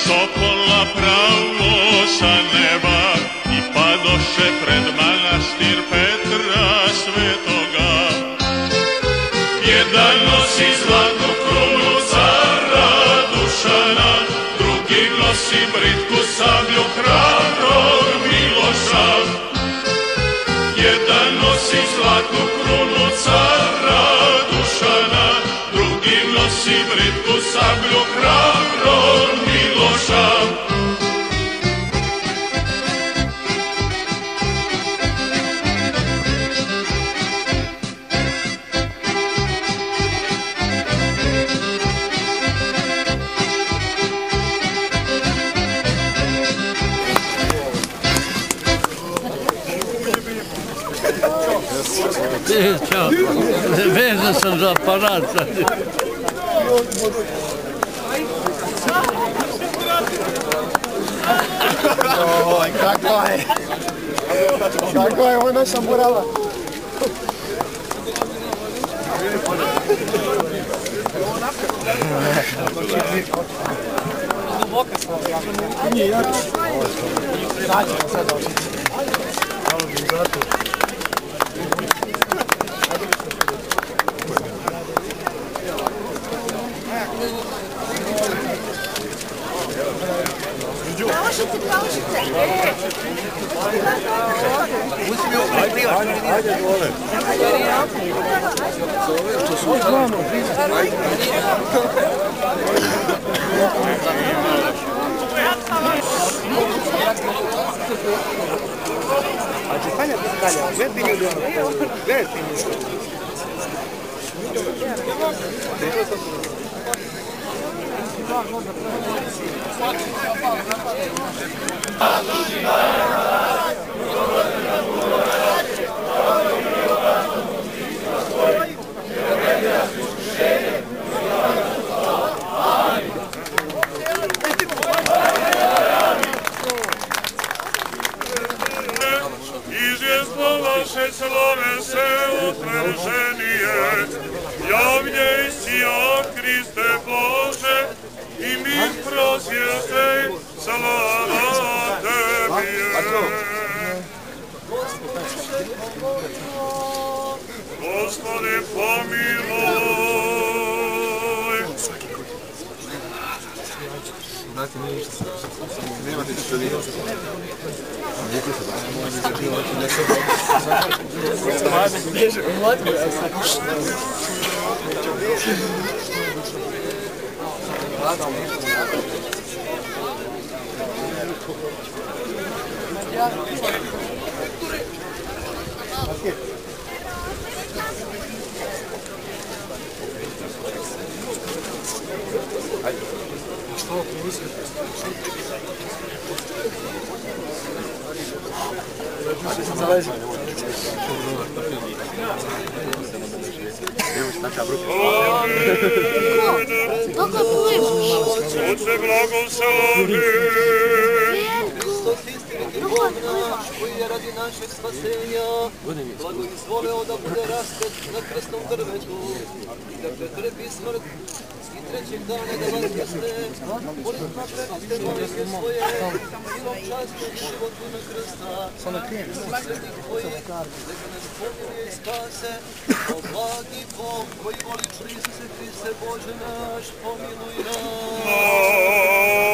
Topola pravo sa neba i padoše pred manastir Petra Svetoga. Jedan nosi zlatnu krunu cara Dušana, drugi nosi britku sablju hrabrog Miloša. Jedan nosi zlatnu krunu cara Dušana, drugi nosi britku sablju hrabrog Miloša. Ćao, vezan sam za aparat. Oj, kako je, ovo je naša morala. Nije, ja ćemo sad očiti. Hvala mi za to. Pravošice! Ajde, dole. A će Sanja biti dalje? Gledati mi ljudi ono? Gledati mi ljudi. Izvjesno vaše slove se utvrženije, javnje si o Kriste Bože, i mi prosjeste, slava tebi je. Gospode pomiluj. Znate, nije ništa nemate što vidjeti. Vidite se, da možete da živati ne se Što mislite? Oče blagoslovi. Koji je radi našeg spasenja, blagoizvoleo da bude raspet na krsnom drvetu i da pretrpi smrt i trećeg dana da vaskrsne, molim na prepiste molitve svoje, milom častu i životu na krsta, sretnik tvojih, neka nas pomiluje i spase, o blagi Bog koji voliš Hriste, Hriste Bože naš, pomiluj nas.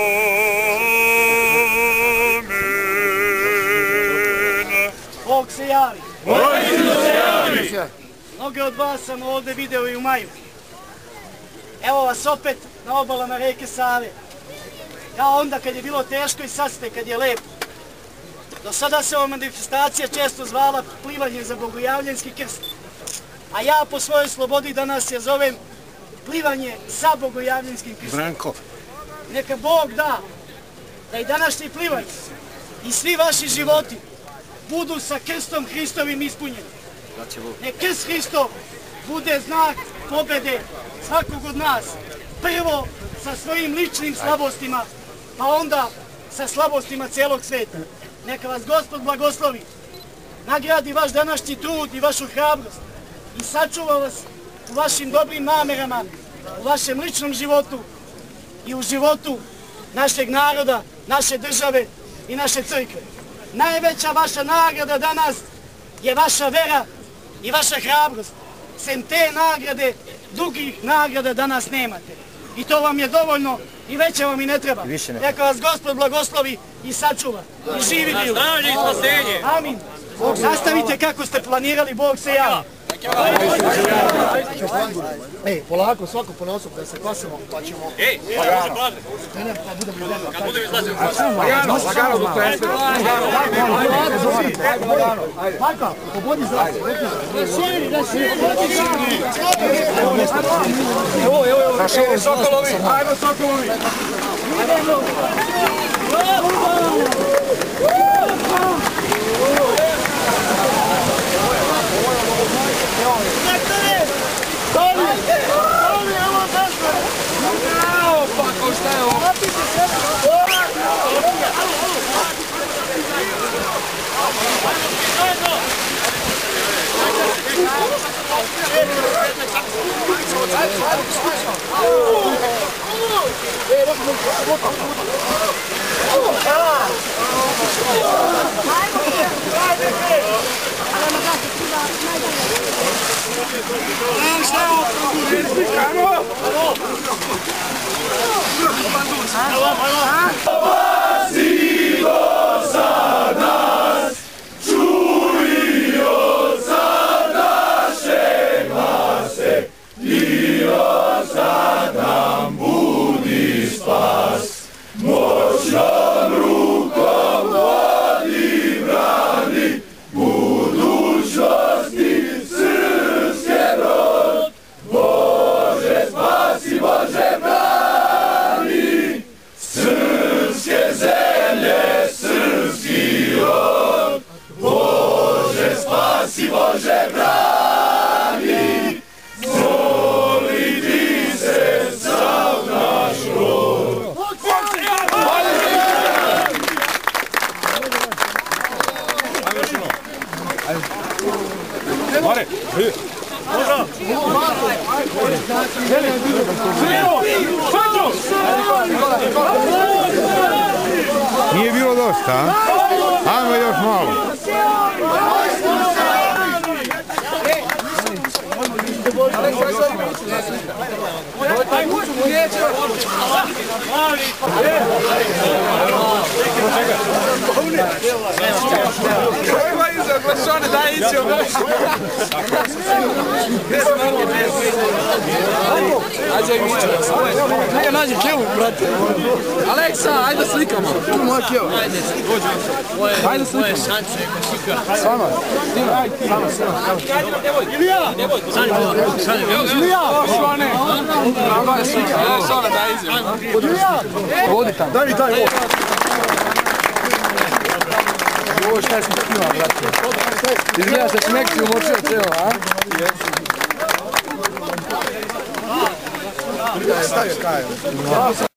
Bog se javi. Javi. Mnoge od vas sam ovdje video i u maju. Evo vas opet na obalama reke Save. Kao onda kad je bilo teško i sad ste kad je lepo. Do sada se ova manifestacija često zvala plivanje za Bogojavljanski krst. A ja po svojoj slobodi danas je zovem plivanje sa Bogojavljanskim krstom. Branko. Neka Bog da i današnje plivanje i svi vaši životi budu sa krstom Hristovim ispunjeni. Nek krst Hristov bude znak pobede svakog od nas. Prvo sa svojim ličnim slabostima, pa onda sa slabostima cijelog sveta. Neka vas Gospod blagoslovi, nagradi vaš današnji trud i vašu hrabrost i sačuva vas u vašim dobrim namerama, u vašem ličnom životu i u životu našeg naroda, naše države i naše crkve. Najveća vaša nagrada danas je vaša vera i vaša hrabrost. Sem te nagrade, drugih nagrada danas nemate. I to vam je dovoljno i veće vam i ne treba. Neka vas Gospod blagoslovi i sačuva. I živite u zdravlje i spasenje. Amin. Nastavite kako ste planirali, Bog se javi. Ej, polako, svako ponosno da se klasimo, pa ćemo... Ej, može plaže. Kad budem izlazio. Lagano, dok je sve. Majka, pobodi zrak. Evo, Sokolovi. Ajmo, Sokolovi. Nije bilo dosta, a? Ajmo još malo. Aleksa, ajde slikamo. Ajde slikamo. Sama. Ilija! Vodi tamo. Daj mi taj vod. Ovo šta smo kima, brate. Izgleda se smekci umočio ceo, a? Stavio kajo.